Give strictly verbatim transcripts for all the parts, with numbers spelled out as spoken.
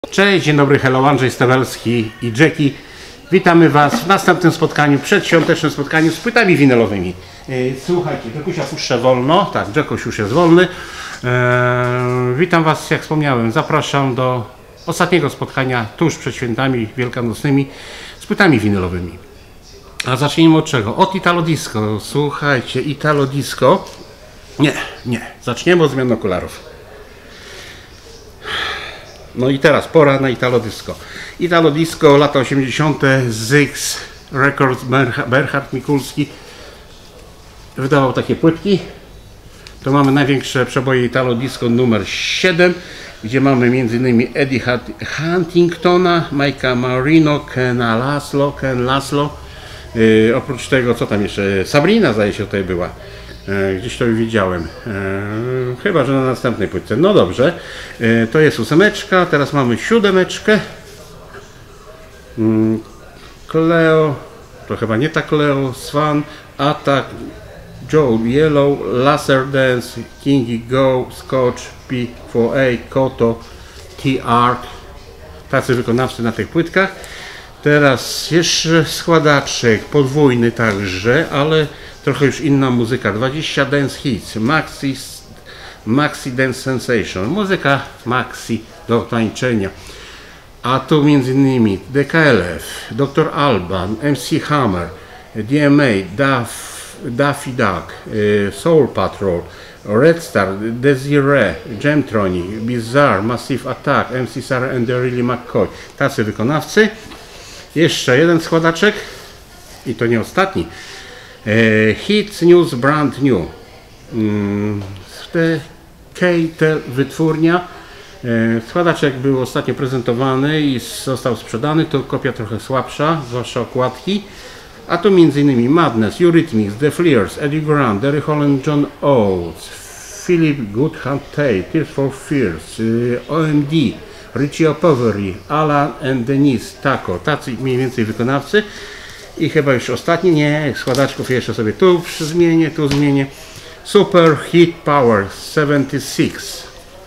Cześć, dzień dobry, hello, Andrzej Stawelski i Jackie. Witamy Was w następnym spotkaniu, przedświątecznym spotkaniu z płytami winylowymi. Słuchajcie, Jackusia puszczę wolno, tak, Jackuś już jest wolny. Eee, witam Was, jak wspomniałem, zapraszam do ostatniego spotkania tuż przed świętami wielkanocnymi z płytami winylowymi. A zacznijmy od czego? Od Italo Disco. Słuchajcie, Italo Disco. Nie, nie, zaczniemy od zmian okularów. No i teraz pora na Italo Disco. Italo Disco, lata osiemdziesiąte. Zyx Records, Berhard Mikulski wydawał takie płytki. To mamy największe przeboje Italo Disco numer siedem, gdzie mamy m.in. Eddie Huntingtona, Mike'a Marino, Kena Laszlo, Ken Laszlo. Yy, oprócz tego, co tam jeszcze? Sabrina, zdaje się, tutaj była. Gdzieś to już widziałem. Eee, chyba, że na następnej płytce. No dobrze. Eee, to jest ósemeczka. Teraz mamy siódemeczkę. Mm, Cleo. To chyba nie ta Cleo. Swan. Attack. Joe Yellow. Laser Dance. Kingi Go. Scotch. P cztery A. Koto. T-Arc. Tacy wykonawcy na tych płytkach. Teraz jeszcze składaczek. Podwójny także, ale trochę już inna muzyka. dwadzieścia Dance Hits, Maxi, Maxi Dance Sensation, muzyka Maxi do tańczenia. A tu między innymi D K L F, doktor Alban, M C Hammer, D M A, Duff, Daffy Duck, Soul Patrol, Red Star, Desiree, Gemtronic, Bizarre, Massive Attack, M C Sarah and the Really McCoy. Tacy wykonawcy. Jeszcze jeden składaczek i to nie ostatni. E, Hits News Brand New. Mm, Keitel wytwórnia. E, składaczek był ostatnio prezentowany i został sprzedany. To kopia trochę słabsza, zwłaszcza okładki. A tu m.in. Madness, Eurythmics, The Fleers, Eddie Grant, Derry Holland, John Oates, Philip Goodhand Tate, Tears for Fears, y, O M D, Richie O'Povery, Alan and Denise Taco. Tacy mniej więcej wykonawcy. I chyba już ostatni, nie, składaczków jeszcze sobie tu zmienię, tu zmienię. Super Hit Power siedemdziesiąt sześć.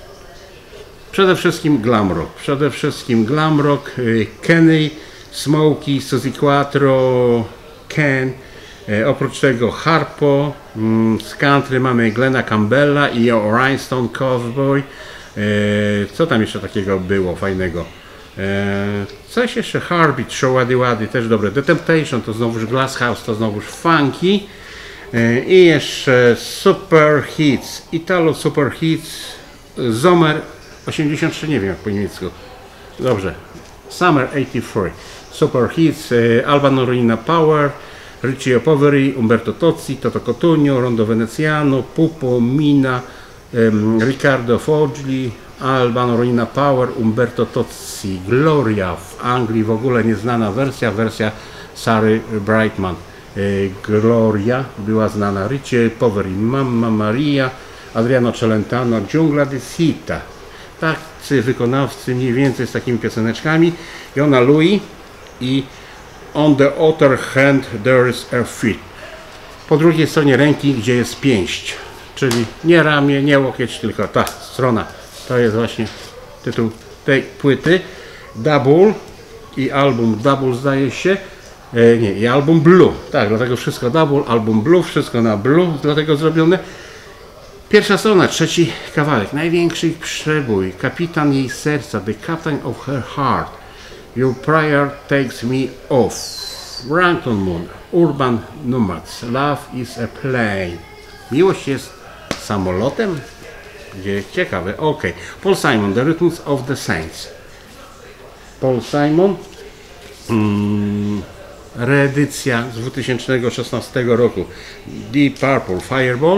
Przede wszystkim glam rock, przede wszystkim glam rock, Kenny, Smokey, Suzy Quattro, Ken, e, oprócz tego Harpo, mm, z country mamy Glena Campbella i Rhinestone Cowboy. E, co tam jeszcze takiego było fajnego? Eee, coś jeszcze, Heartbeat, Show Waddy Waddy, też dobre. The Temptation to znowuż Glasshouse, to znowuż Funky. Eee, I jeszcze Super Hits, Italo Super Hits, Sommer osiemdziesiąt trzy, nie wiem jak po niemiecku. Dobrze, Summer osiemdziesiąt trzy, Super Hits, e, Alba Norina Power, Richie O'Povery, Umberto Tozzi, Toto Cotugno, Rondo Veneziano, Pupo, Mina, ehm, Riccardo Fogli, Alba Norina Power, Umberto Tozzi, Gloria, w Anglii w ogóle nieznana wersja, wersja Sary Brightman. E, Gloria była znana, Richie O'Povery, Mamma Maria, Adriano Celentano, Giungla di Sita. Tacy wykonawcy mniej więcej z takimi pioseneczkami. Jona Louis i On the Other Hand There is a Feet. Po drugiej stronie ręki, gdzie jest pięść, czyli nie ramię, nie łokieć, tylko ta strona. To jest właśnie tytuł tej płyty. Double i album Double, zdaje się. E, nie, i album Blue. Tak, dlatego wszystko Double, album Blue, wszystko na Blue, dlatego zrobione. Pierwsza strona, trzeci kawałek. Największy przebój. Kapitan jej serca. The Captain of her heart. Your prayer takes me off. Ranton Moon. Urban Nomads. Love is a plane. Miłość jest samolotem? Gdzie ciekawe, ok. Paul Simon, The Rhythms of the Saints. Paul Simon, mm, reedycja z dwa tysiące szesnastego roku. Deep Purple, Fireball.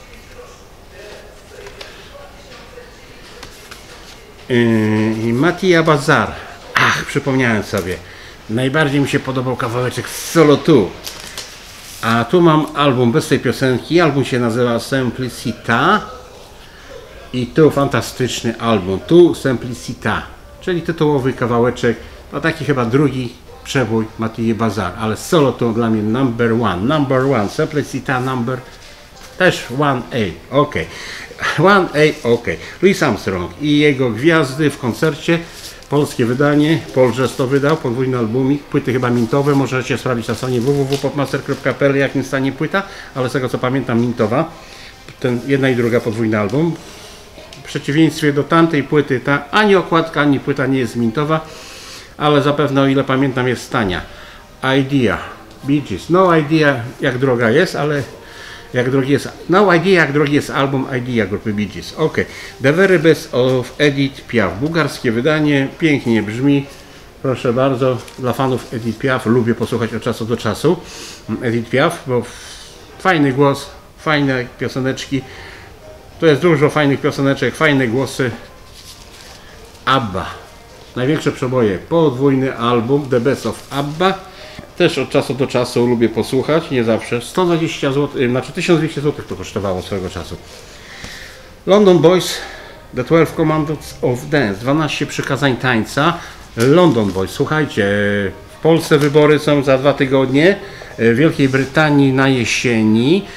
I Mattia Bazar. Ach, przypomniałem sobie. Najbardziej mi się podobał kawałeczek z Solo dwa. A tu mam album bez tej piosenki. Album się nazywa Simplicita. I tu fantastyczny album, tu Simplicita, czyli tytułowy kawałeczek, to taki chyba drugi przebój Mattii Bazar, ale solo to dla mnie number one, number one, Simplicita number też one A, ok, one A, ok. Louis Armstrong i jego gwiazdy w koncercie Polskie wydanie, Paul Jazz to wydał, podwójny albumik, płyty chyba mintowe, możecie sprawdzić na stronie w w w kropka popmaster kropka p l jakim stanie płyta, ale z tego co pamiętam mintowa, ten jedna i druga podwójny album. W przeciwieństwie do tamtej płyty, ta ani okładka, ani płyta nie jest mintowa, ale zapewne o ile pamiętam jest tania. Idea, Bee Gees, no idea jak droga jest, ale jak drogi jest, no idea jak drogi jest album Idea grupy Bee Gees. Ok, The Very Best of Edith Piaf, bułgarskie wydanie, pięknie brzmi, proszę bardzo, dla fanów Edith Piaf, lubię posłuchać od czasu do czasu Edith Piaf, bo fajny głos, fajne pioseneczki, to jest dużo fajnych pioseneczek, fajne głosy. ABBA, największe przeboje, podwójny album The Best of ABBA. Też od czasu do czasu lubię posłuchać, nie zawsze. sto dwadzieścia złotych, znaczy tysiąc dwieście złotych to kosztowało swego czasu. London Boys, The twelve Commandments of Dance, dwanaście przykazań tańca. London Boys, słuchajcie, w Polsce wybory są za dwa tygodnie, w Wielkiej Brytanii na jesieni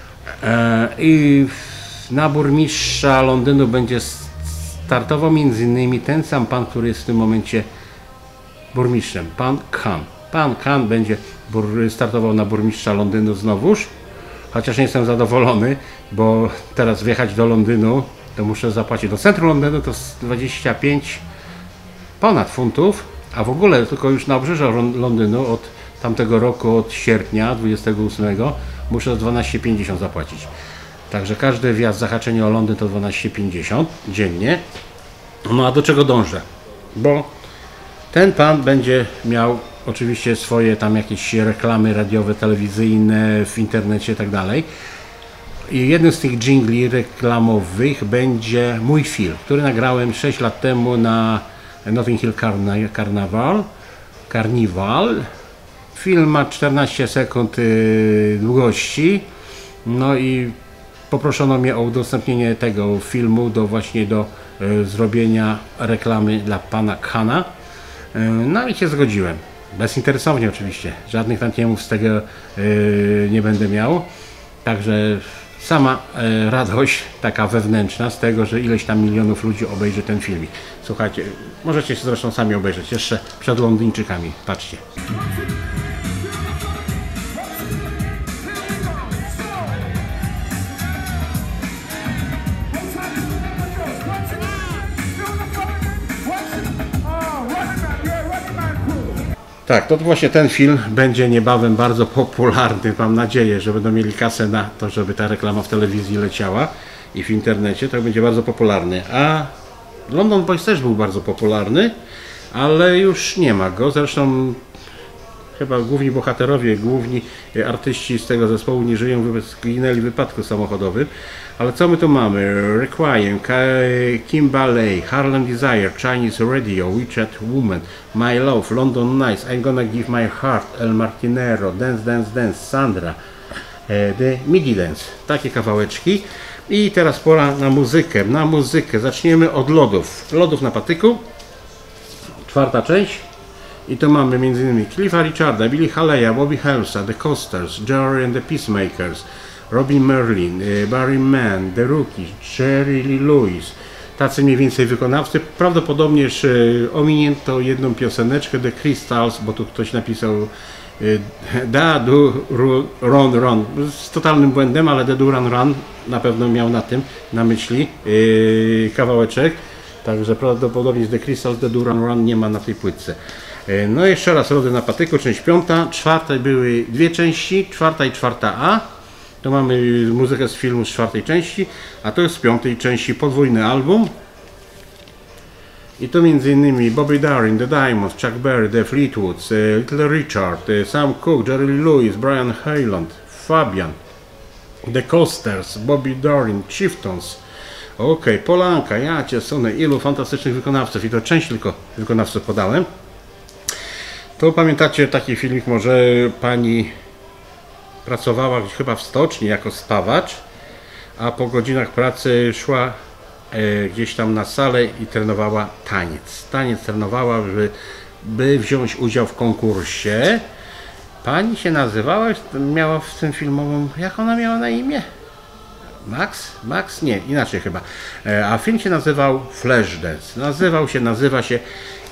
i na burmistrza Londynu będzie startował między innymi ten sam pan, który jest w tym momencie burmistrzem, pan Khan. Pan Khan będzie startował na burmistrza Londynu znowuż, chociaż nie jestem zadowolony, bo teraz wjechać do Londynu to muszę zapłacić, do centrum Londynu to dwadzieścia pięć ponad funtów, a w ogóle tylko już na obrzeżu Londynu od tamtego roku, od sierpnia dwudziestego ósmego muszę dwanaście pięćdziesiąt zapłacić. Także każdy wjazd, zahaczenie o Londyn to dwanaście pięćdziesiąt dziennie. No a do czego dążę? Bo ten pan będzie miał oczywiście swoje tam jakieś reklamy radiowe, telewizyjne, w internecie i tak dalej. I jednym z tych dżingli reklamowych będzie mój film, który nagrałem sześć lat temu na Notting Hill Carnival. Carnival. Film ma czternaście sekund długości. No i poproszono mnie o udostępnienie tego filmu do właśnie do y, zrobienia reklamy dla pana Khana. Y, no i się zgodziłem. Bezinteresownie oczywiście. Żadnych tantiemów z tego y, nie będę miał. Także sama y, radość taka wewnętrzna z tego, że ileś tam milionów ludzi obejrzy ten filmik. Słuchajcie, możecie się zresztą sami obejrzeć jeszcze przed Londyńczykami. Patrzcie. Tak, to właśnie ten film będzie niebawem bardzo popularny. Mam nadzieję, że będą mieli kasę na to, żeby ta reklama w telewizji leciała i w internecie. To będzie bardzo popularny. A London Boys też był bardzo popularny, ale już nie ma go. Zresztą chyba główni bohaterowie, główni artyści z tego zespołu nie żyją, zginęli w wypadku samochodowym. Ale co my tu mamy? Requiem, Kim Ballet, Harlem Desire, Chinese Radio, WeChat Woman, My Love, London Nights, I'm Gonna Give My Heart, El Martinero, Dance, Dance, Dance, Sandra, The Midi Dance. Takie kawałeczki. I teraz pora na muzykę. Na muzykę. Zaczniemy od lodów. Lodów na patyku. Czwarta część. I tu mamy między innymi Cliffa Richarda, Billy Haleya, Bobby Helsa, The Coasters, Jerry and the Peacemakers, Robin Merlin, Barry Mann, The Rookies, Jerry Lee Lewis. Tacy mniej więcej wykonawcy. Prawdopodobnie ominięto jedną pioseneczkę, The Crystals, bo tu ktoś napisał Da Du Run Run. Z totalnym błędem, ale The Du Run Run na pewno miał na tym na myśli yy, kawałeczek. Także prawdopodobnie z The Crystals The Du Run Run nie ma na tej płytce. No jeszcze raz Lody na patyku, część piąta. Czwartej były dwie części, czwarta i czwarta A. To mamy muzykę z filmu z czwartej części, a to jest z piątej części podwójny album. I to między innymi Bobby Darin, The Diamonds, Chuck Berry, The Fleetwoods, Little Richard, Sam Cooke, Jerry Lee Lewis, Brian Hyland, Fabian, The Coasters, Bobby Darin, Chieftains. Ok, Polanka, ja cię sunę, ilu fantastycznych wykonawców i to część tylko wykonawców podałem. To pamiętacie taki filmik, może pani pracowała chyba w stoczni jako spawacz, a po godzinach pracy szła e, gdzieś tam na salę i trenowała taniec. Taniec trenowała, by, by wziąć udział w konkursie. Pani się nazywała, miała w tym filmowym, jak ona miała na imię? Max? Max? Nie, inaczej chyba. E, a film się nazywał Flashdance. Nazywał się, nazywa się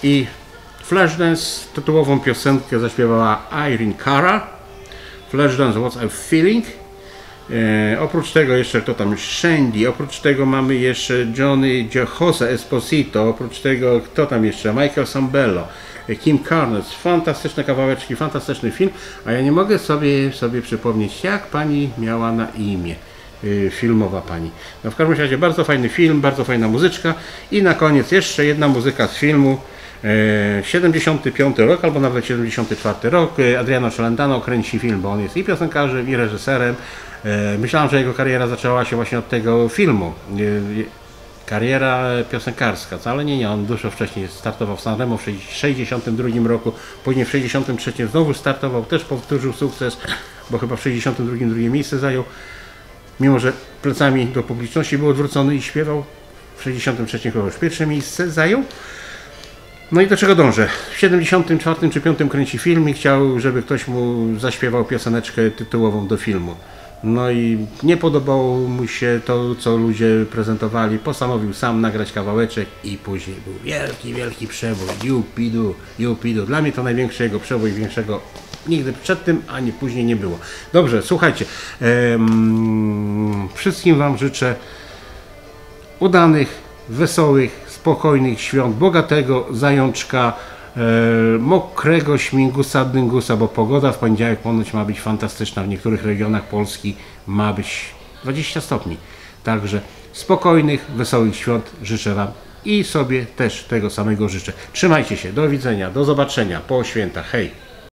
I Flashdance, tytułową piosenkę zaśpiewała Irene Cara. Flashdance, What I'm Feeling. E, oprócz tego jeszcze kto tam? Shandy. Oprócz tego mamy jeszcze Johnny Jose Esposito. Oprócz tego kto tam jeszcze? Michael Sambello, Kim Carnes. Fantastyczne kawałeczki, fantastyczny film. A ja nie mogę sobie, sobie przypomnieć, jak pani miała na imię. E, filmowa pani. No w każdym razie bardzo fajny film, bardzo fajna muzyczka. I na koniec jeszcze jedna muzyka z filmu. siedemdziesiąty piąty rok, albo nawet siedemdziesiąty czwarty rok. Adriano Celentano kręci film, bo on jest i piosenkarzem, i reżyserem. Myślałem, że jego kariera zaczęła się właśnie od tego filmu. Kariera piosenkarska, ale nie, nie, on dużo wcześniej startował w Sanremo w sześćdziesiątym drugim roku, później w sześćdziesiątym trzecim znowu startował, też powtórzył sukces, bo chyba w sześćdziesiątym drugim drugie miejsce zajął, mimo że plecami do publiczności był odwrócony i śpiewał. W sześćdziesiątym trzecim chyba już pierwsze miejsce zajął. No i do czego dążę? W siedemdziesiątym czwartym czy piątym kręci film i chciał, żeby ktoś mu zaśpiewał pioseneczkę tytułową do filmu. No i nie podobało mu się to, co ludzie prezentowali. Postanowił sam nagrać kawałeczek i później był wielki, wielki przebój. Jupidu, jupidu. Dla mnie to największy jego przebój, większego nigdy przed tym, ani później nie było. Dobrze, słuchajcie. Em, wszystkim wam życzę udanych, wesołych, spokojnych świąt, bogatego zajączka, e, mokrego śmigusa, dyngusa, bo pogoda w poniedziałek ponoć ma być fantastyczna. W niektórych regionach Polski ma być dwadzieścia stopni. Także spokojnych, wesołych świąt życzę wam i sobie też tego samego życzę. Trzymajcie się, do widzenia, do zobaczenia po świętach. Hej!